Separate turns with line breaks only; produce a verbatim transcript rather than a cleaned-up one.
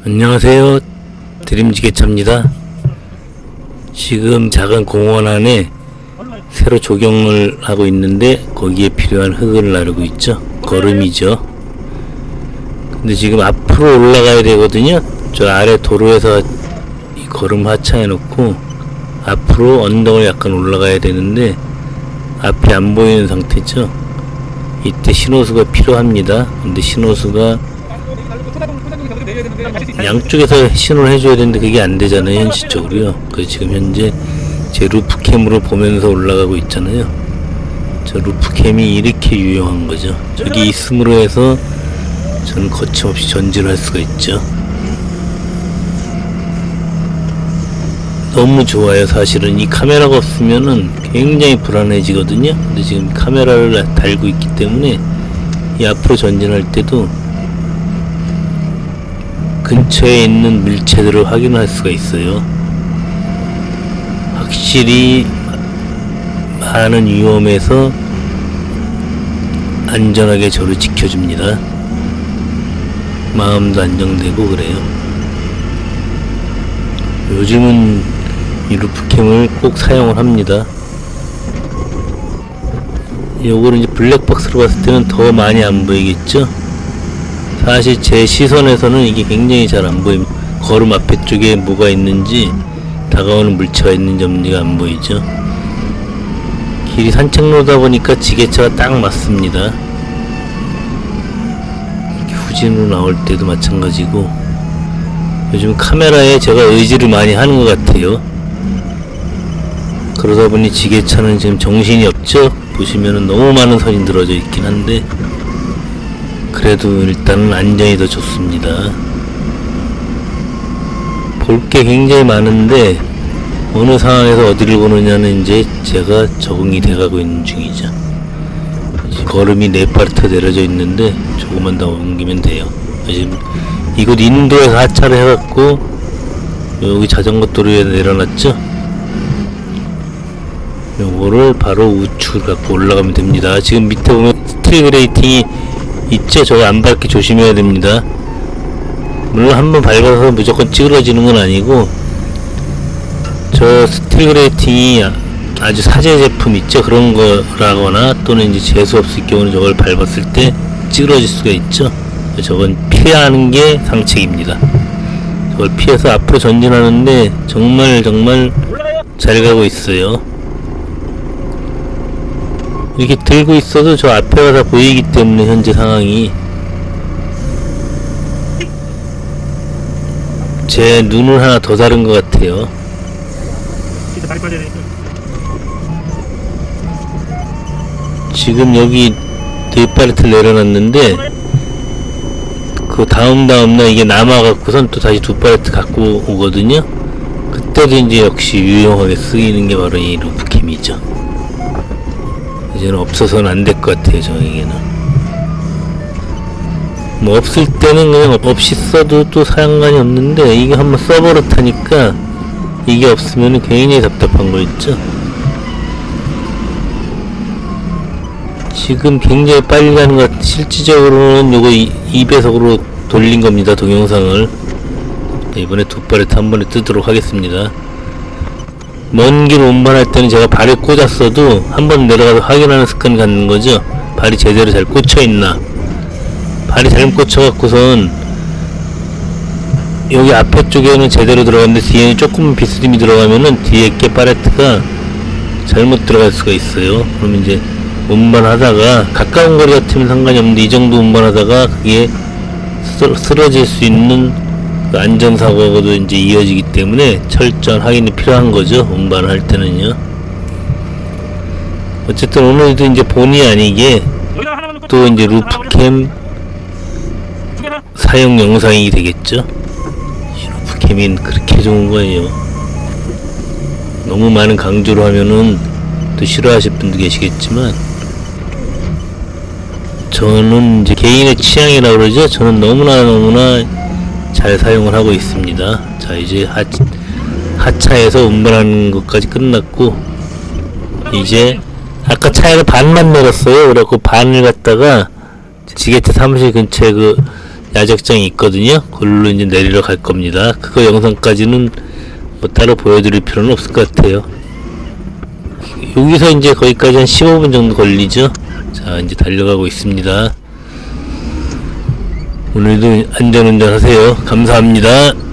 안녕하세요, 드림지게차입니다. 지금 작은 공원 안에 새로 조경을 하고 있는데 거기에 필요한 흙을 나르고 있죠. 거름이죠. 근데 지금 앞으로 올라가야 되거든요. 저 아래 도로에서 이 거름 하차해 놓고 앞으로 언덕을 약간 올라가야 되는데 앞이 안 보이는 상태죠. 이때 신호수가 필요합니다. 근데 신호수가 양쪽에서 신호를 해줘야 되는데 그게 안 되잖아요, 현실적으로요. 그래서 지금 현재 제 루프캠으로 보면서 올라가고 있잖아요. 저 루프캠이 이렇게 유용한 거죠. 저기 있음으로 해서 저는 거침없이 전진을 할 수가 있죠. 너무 좋아요. 사실은 이 카메라가 없으면은 굉장히 불안해지거든요. 근데 지금 카메라를 달고 있기 때문에 이 앞으로 전진할 때도 근처에 있는 물체들을 확인할 수가 있어요. 확실히 많은 위험에서 안전하게 저를 지켜줍니다. 마음도 안정되고 그래요. 요즘은 이 루프캠을 꼭 사용을 합니다. 요거를 이제 블랙박스로 봤을 때는 더 많이 안 보이겠죠? 사실 제 시선에서는 이게 굉장히 잘 안 보입니다. 걸음 앞에 쪽에 뭐가 있는지, 다가오는 물체가 있는지 없는지가 안 보이죠. 길이 산책로다 보니까 지게차가 딱 맞습니다. 후진으로 나올 때도 마찬가지고, 요즘 카메라에 제가 의지를 많이 하는 것 같아요. 그러다 보니 지게차는 지금 정신이 없죠. 보시면은 너무 많은 선이 늘어져 있긴 한데 그래도 일단은 안전이 더 좋습니다. 볼 게 굉장히 많은데 어느 상황에서 어디를 보느냐는 이제 제가 적응이 돼가고 있는 중이죠. 걸음이 네파르트 내려져 있는데 조금만 더 옮기면 돼요. 지금 이곳 인도에서 하차를 해갖고 여기 자전거 도로에 내려놨죠. 요거를 바로 우측을 갖고 올라가면 됩니다. 지금 밑에 보면 스틸 그레이팅이 있죠. 저거 안 밟기 조심해야 됩니다. 물론 한번 밟아서 무조건 찌그러지는 건 아니고, 저 스틸 그레이팅이 아주 사제 제품 있죠. 그런 거라거나 또는 이제 재수 없을 경우는 저걸 밟았을 때 찌그러질 수가 있죠. 저건 피하는 게 상책입니다. 저걸 피해서 앞으로 전진하는데 정말 정말 잘 가고 있어요. 이렇게 들고 있어도 저 앞에가 다 보이기 때문에 현재 상황이 제 눈은 하나 더 다른 것 같아요. 지금 여기 네파르트를 내려놨는데 그 다음 다음날 이게 남아갖고선 또 다시 두 팔레트 갖고 오거든요. 그때도 이제 역시 유용하게 쓰이는 게 바로 이 루프캠이죠. 이제는 없어서는 안 될 것 같아요, 저에게는. 뭐 없을 때는 그냥 없이 써도 또 사용감이 없는데 이게 한번 써버릇하니까 이게 없으면 굉장히 답답한 거 있죠. 지금 굉장히 빨리 가는 것 같아. 실질적으로는 요거 이 배속으로 돌린 겁니다, 동영상을. 이번에 두 팔레트 한 번에 뜨도록 하겠습니다. 먼 길 운반할 때는 제가 발에 꽂았어도 한번 내려가서 확인하는 습관을 갖는 거죠. 발이 제대로 잘 꽂혀있나. 발이 잘못 꽂혀갖고선 여기 앞에 쪽에는 제대로 들어갔는데 뒤에는 조금 비스듬히 들어가면은 뒤에 게 팔레트가 잘못 들어갈 수가 있어요. 그러면 이제 운반하다가 가까운 거리 같으면 상관이 없는데 이 정도 운반하다가 그게 쓰러질 수 있는 안전사고하고도 이제 이어지기 때문에 철저한 확인이 필요한 거죠. 운반을 할 때는요. 어쨌든 오늘도 이제 본의 아니게 또 이제 루프캠 사용 영상이 되겠죠. 이 루프캠이 그렇게 좋은 거예요. 너무 많은 강조를 하면은 또 싫어하실 분도 계시겠지만 저는 이제 개인의 취향이라 그러죠. 저는 너무나 너무나 잘 사용을 하고 있습니다. 자, 이제 하, 하차에서 운반하는 것까지 끝났고 이제 아까 차에서 반만 내렸어요. 그래갖고 반을 갖다가 지게차 사무실 근처에 그 야적장이 있거든요. 그걸로 이제 내리러 갈 겁니다. 그거 영상까지는 뭐 따로 보여드릴 필요는 없을 것 같아요. 여기서 이제 거기까지 한 십오 분 정도 걸리죠. 자, 이제 달려가고 있습니다. 오늘도 안전운전 하세요. 감사합니다.